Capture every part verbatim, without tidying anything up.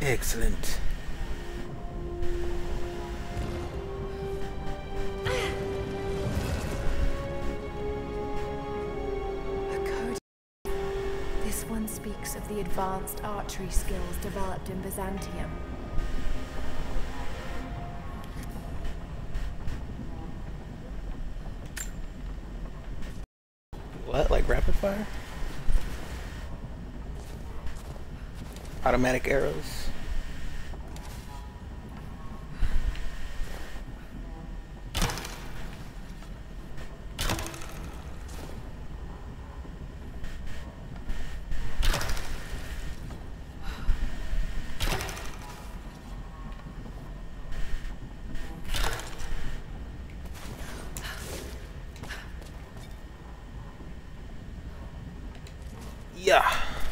Excellent. A code. This one speaks of the advanced archery skills developed in Byzantium. What? Like rapid fire? Automatic arrows? Yeah.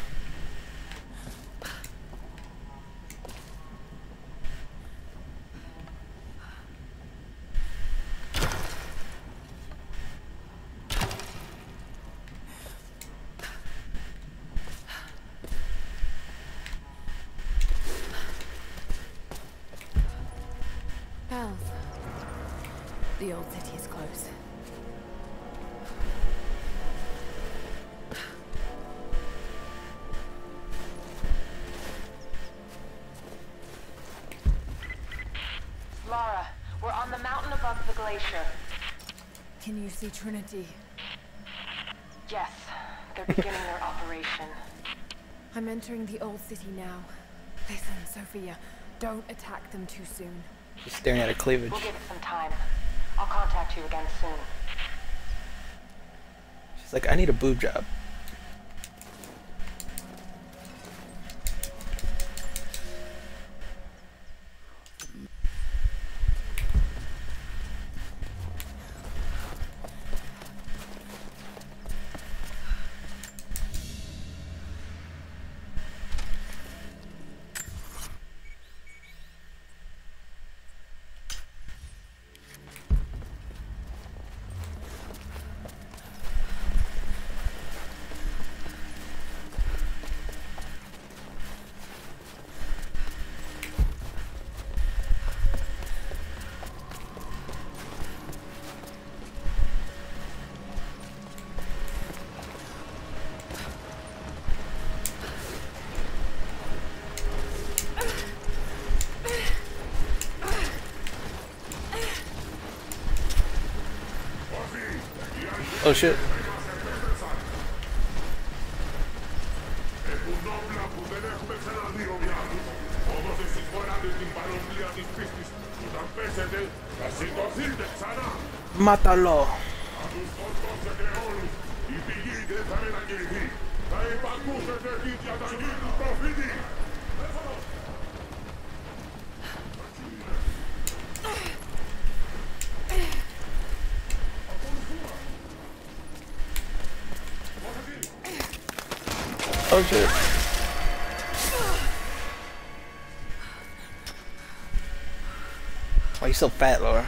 Bells. The old city is close. Lara, we're on the mountain above the glacier. Can you see Trinity? Yes, they're beginning their operation. I'm entering the old city now. Listen, Sophia, don't attack them too soon. She's staring at her cleavage. We'll give it some time. I'll contact you again soon. She's like, I need a boob job. Oh shit. Mátalo. Oh shit. Why are you so fat, Laura?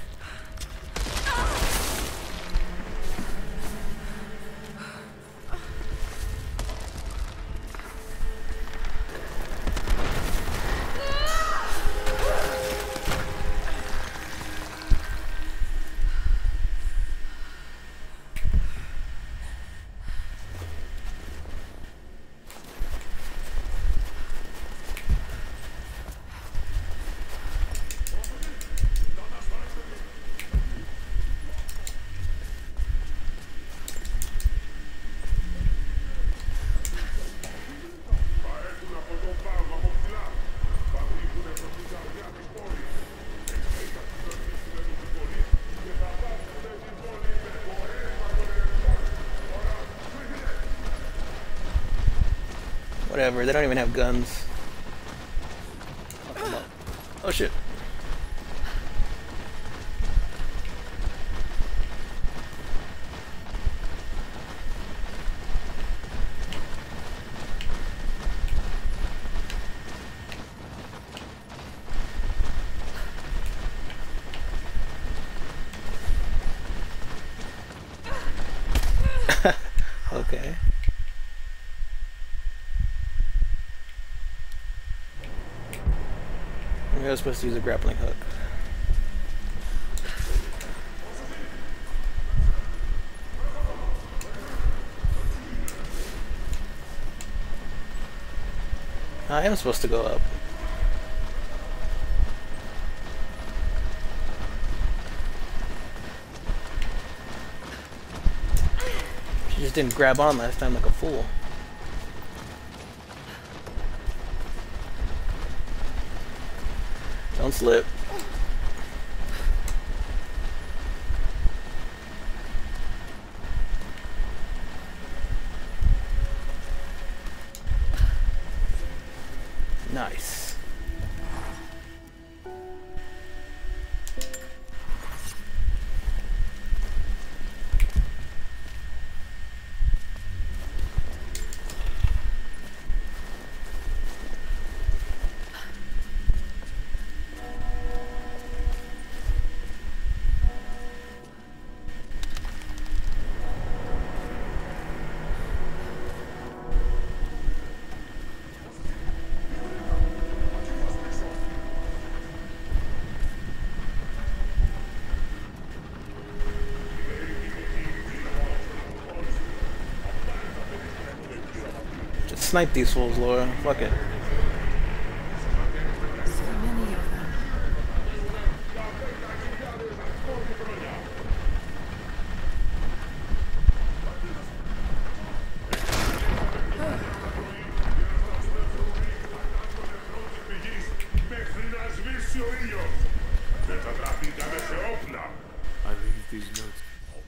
Whatever, they don't even have guns. Oh, oh shit. Okay. supposed to use a grappling hook. I am supposed to go up. She just didn't grab on last time like a fool. Don't slip. Nice. Snipe these fools, Laura. Fuck it. So many of them. I leave these notes.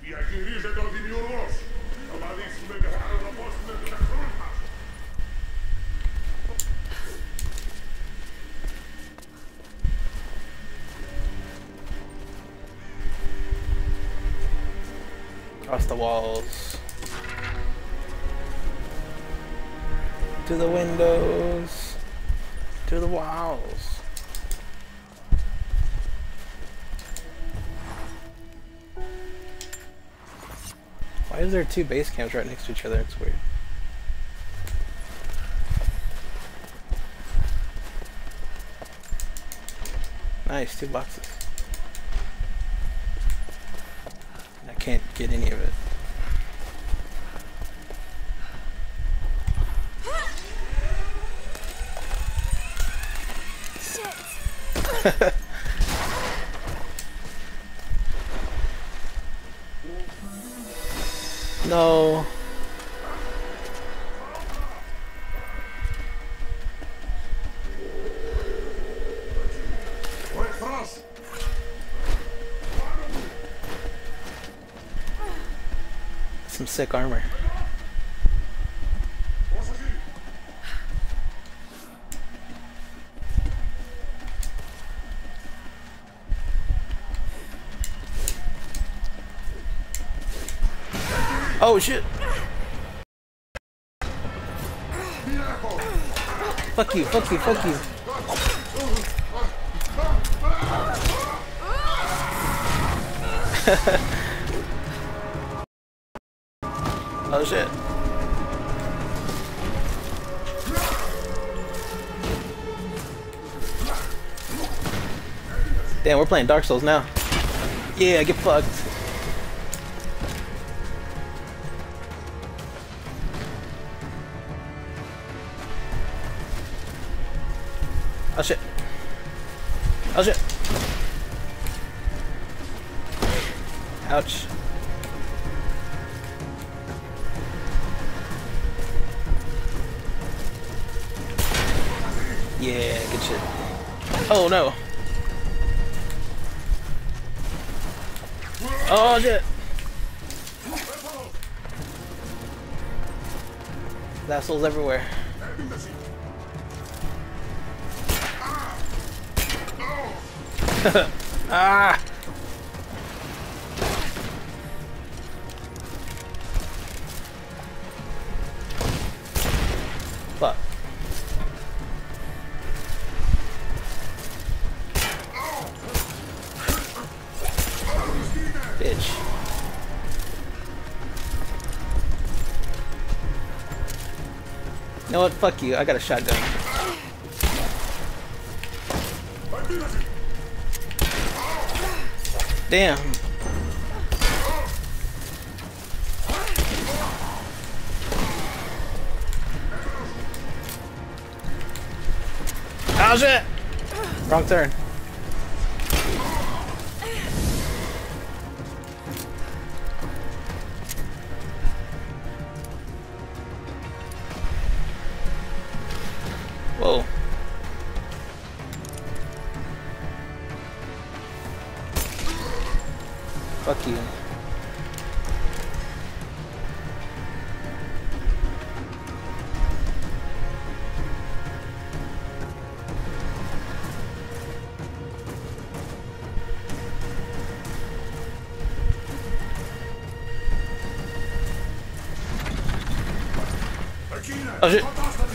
Across the walls. To the windows. To the walls. Why is there two base camps right next to each other? It's weird. Nice, two boxes. I can't get any of it. Shit! No. Some sick armor. Oh shit! Fuck you, fuck you, fuck you. Oh shit. Damn, we're playing Dark Souls now. Yeah, get fucked. Oh shit. Oh shit. Ouch. Yeah, good shit. Oh no. Oh shit. Assholes everywhere. Ah! Fuck. Bitch. You know what? Fuck you. I got a shotgun. Damn. Oh shit! Wrong turn. Whoa. Fuck you. Oh shit.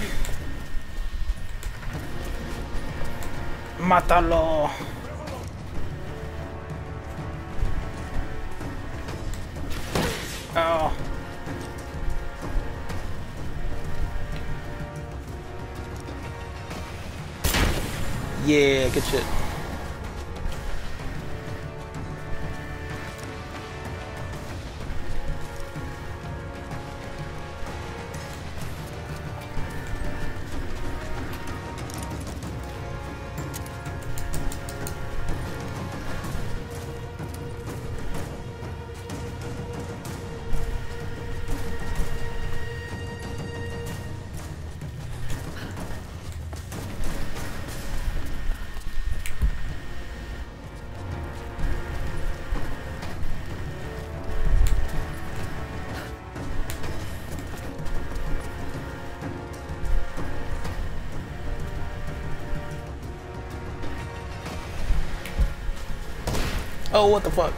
Mátalo. Oh. Yeah, good shit. Oh, what the fuck?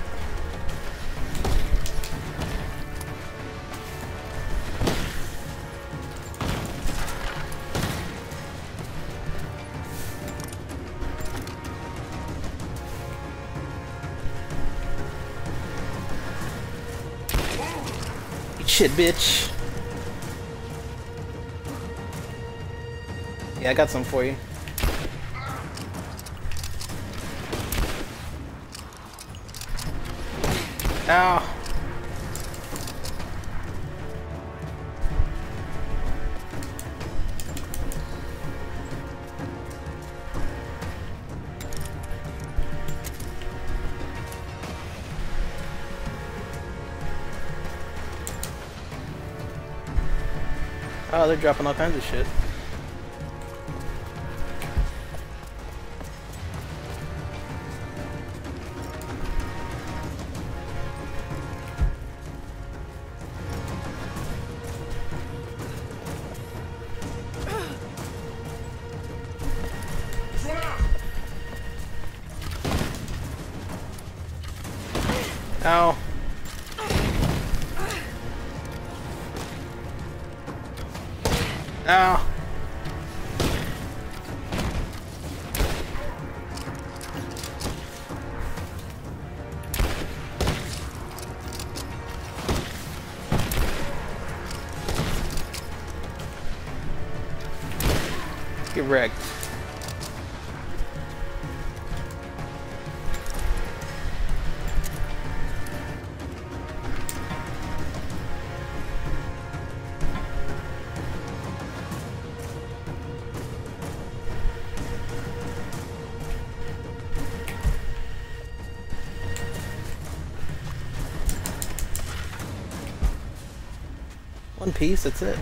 Eat shit, bitch. Yeah, I got some for you. Ow. Oh, they're dropping all kinds of shit. Ow. Ow. Get wrecked. One piece, that's it.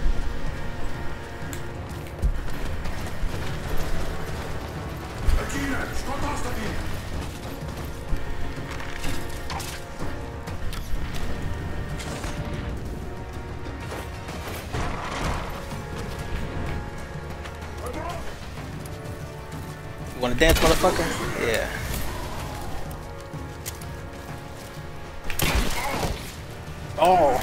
You wanna dance, motherfucker? Yeah. Oh.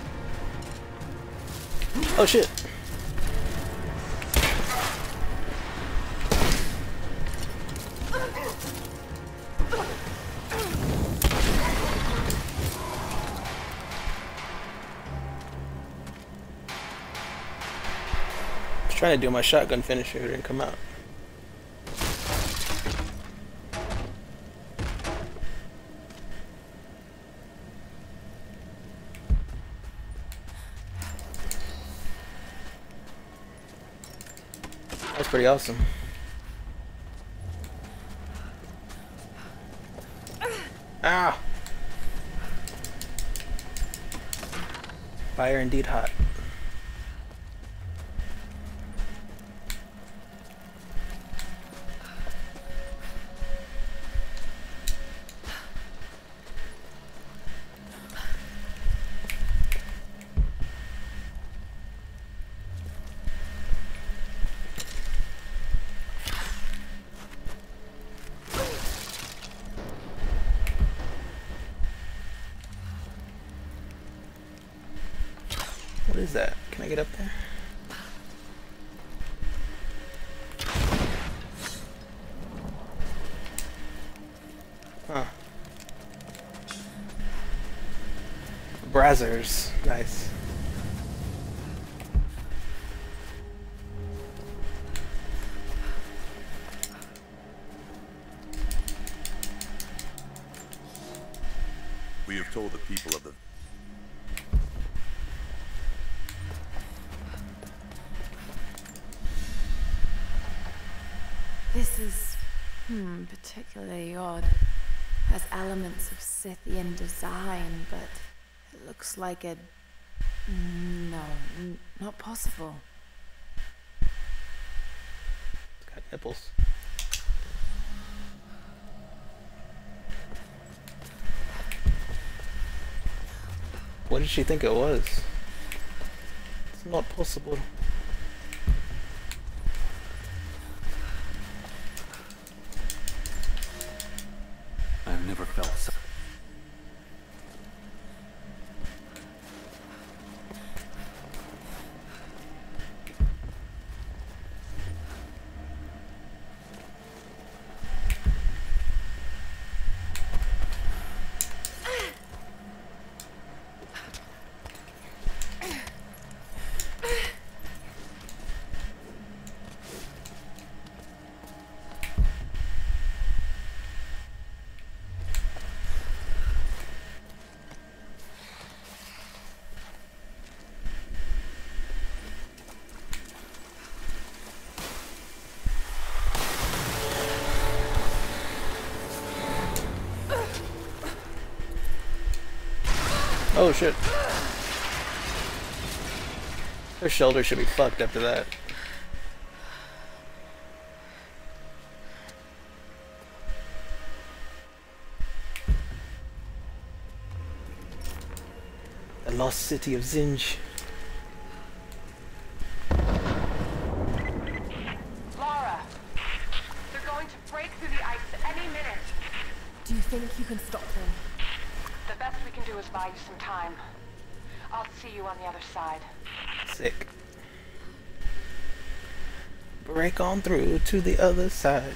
Oh shit. Trying to do my shotgun finisher, it didn't come out. That's pretty awesome. Ah! Fire indeed hot. What is that? Can I get up there? Huh. Brazzers. Nice. We have told the people of the This is, hmm, particularly odd. Has elements of Scythian design, but it looks like a... No, n not possible. It's got nipples. What did she think it was? It's not possible. I've never felt so. Oh shit. Their shoulder should be fucked after that. The lost city of Zinj. Lara! They're going to break through the ice any minute. Do you think you can stop them? The best we can do is buy you some time. I'll see you on the other side. Sick. Break on through to the other side.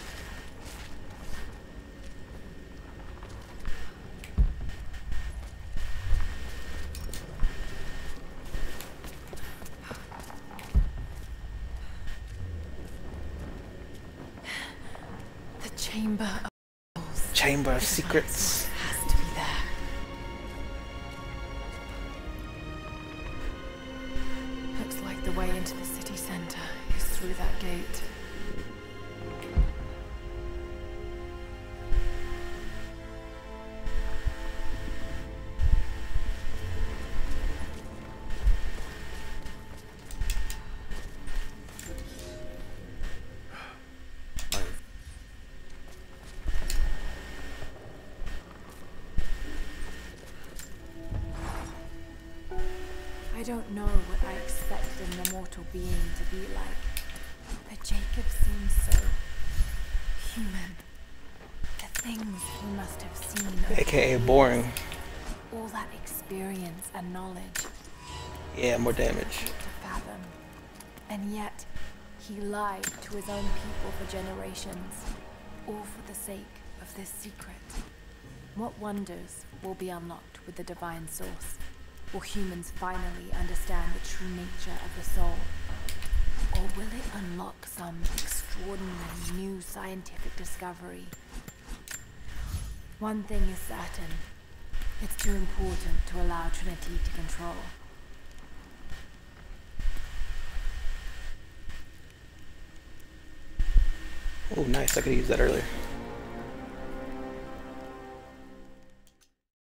The Chamber of Chamber of Secrets. has to be there. Looks like the way into the city center is through that gate. I don't know what I expected an immortal being to be like, but Jacob seems so human. The things he must have seen over A K A the boring. years, all that experience and knowledge Yeah, more damage. to fathom. And yet, he lied to his own people for generations, all for the sake of this secret. What wonders will be unlocked with the divine source? Will humans finally understand the true nature of the soul? Or will it unlock some extraordinary new scientific discovery? One thing is certain. It's too important to allow Trinity to control. Oh, nice. I could use that earlier.